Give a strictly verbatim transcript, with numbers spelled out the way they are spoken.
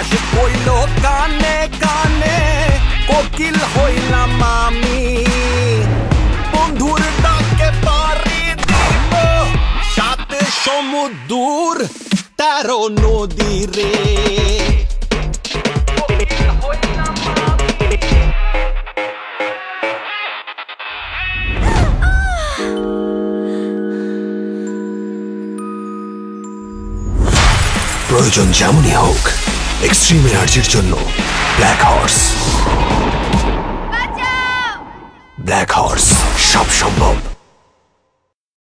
বাতাস কইল কানে কানে কোকিল হইলাম আমি বন্ধুর ডাকে পারি দিব সাত সমুদ্র তেরো নদী রে প্রয়োজন যেমনই হোক এক্সট্রিম এনার্জির জন্য ব্ল্যাক হর্স ব্ল্যাক হর্স সব সম্ভব।